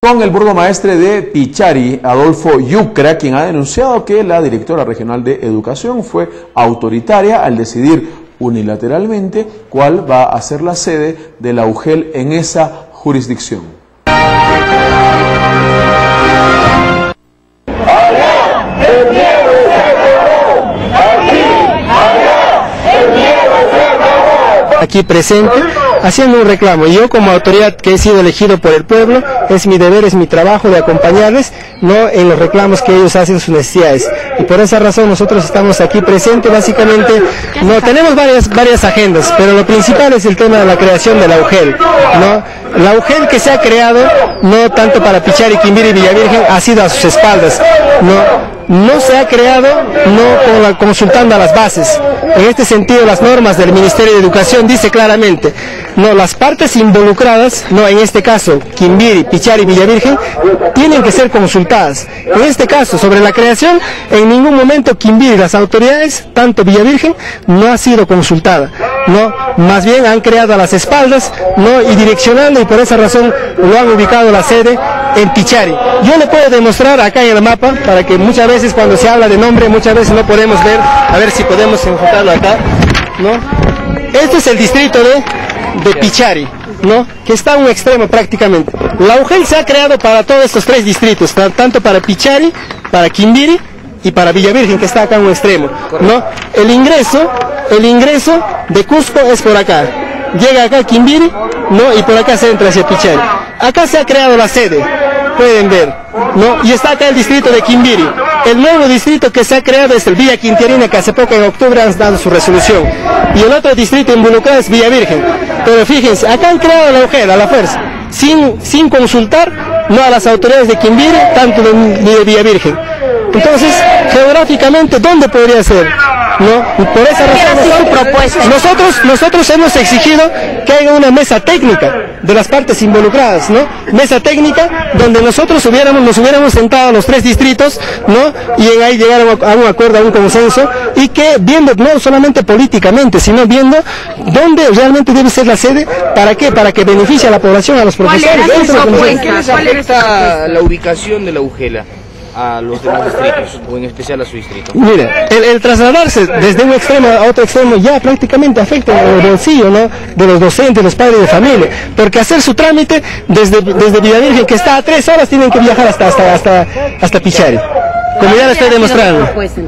Con el burgomaestre de Pichari, Adolfo Yucra, quien ha denunciado que la directora regional de Educación fue autoritaria al decidir unilateralmente cuál va a ser la sede de la UGEL en esa jurisdicción. Aquí presente, haciendo un reclamo. Yo como autoridad que he sido elegido por el pueblo, es mi deber, es mi trabajo de acompañarles, no en los reclamos que ellos hacen sus necesidades. Y por esa razón nosotros estamos aquí presentes, básicamente, no tenemos varias agendas, pero lo principal es el tema de la creación de la UGEL, ¿no? La UGEL que se ha creado, no tanto para Pichari, Quimbiri y Villavirgen, ha sido a sus espaldas, no se ha creado consultando a las bases. En este sentido, las normas del Ministerio de Educación dice claramente, las partes involucradas, en este caso, Quimbiri, Pichari y Villavirgen, tienen que ser consultadas. En este caso, sobre la creación, en ningún momento Quimbiri, las autoridades, tanto Villavirgen, no ha sido consultada, más bien han creado a las espaldas, y direccionando, y por esa razón lo han ubicado la sede en Pichari. Yo le puedo demostrar acá en el mapa, para que muchas veces cuando se habla de nombre, muchas veces no podemos ver, a ver si podemos enfocarlo acá, Este es el distrito de Pichari, que está a un extremo prácticamente. La UGEL se ha creado para todos estos tres distritos, tanto para Pichari, para Quimbiri y para Villavirgen, que está acá a un extremo, El ingreso de Cusco es por acá. Llega acá Quimbiri, y por acá se entra hacia Pichari. Acá se ha creado la sede, pueden ver, y está acá el distrito de Quimbiri. El nuevo distrito que se ha creado es el Villa Quintiarina, que hace poco en octubre han dado su resolución. Y el otro distrito involucrado es Villavirgen. Pero fíjense, acá han creado la UGEL a la fuerza, sin consultar a las autoridades de Quimbiri, tanto de Villavirgen. Entonces, geográficamente, ¿dónde podría ser? Y por esa razón nosotros hemos exigido que haya una mesa técnica de las partes involucradas, mesa técnica donde nos hubiéramos sentado los tres distritos, y en ahí llegar a un acuerdo, a un consenso, y que viendo no solamente políticamente, sino viendo dónde realmente debe ser la sede. ¿Para qué? Para que beneficie a la población, a los profesores. ¿En qué les afecta la ubicación de la UGEL a los demás distritos, o en especial a su distrito? Mire, el trasladarse desde un extremo a otro extremo ya prácticamente afecta el bolsillo, de los docentes, los padres de familia, porque hacer su trámite desde Villavirgen, que está a 3 horas, tienen que viajar hasta Pichari, como ya lo estoy demostrando.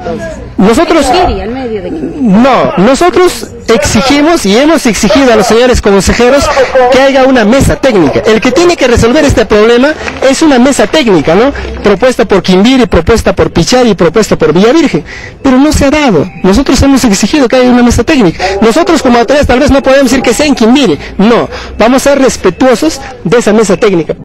Nosotros exigimos y hemos exigido a los señores consejeros que haya una mesa técnica. El que tiene que resolver este problema es una mesa técnica, propuesta por Quimbiri, propuesta por Pichari y propuesta por Villavirgen, pero no se ha dado. Nosotros hemos exigido que haya una mesa técnica. Nosotros como autoridades tal vez no podemos decir que sea en Quimbiri, vamos a ser respetuosos de esa mesa técnica.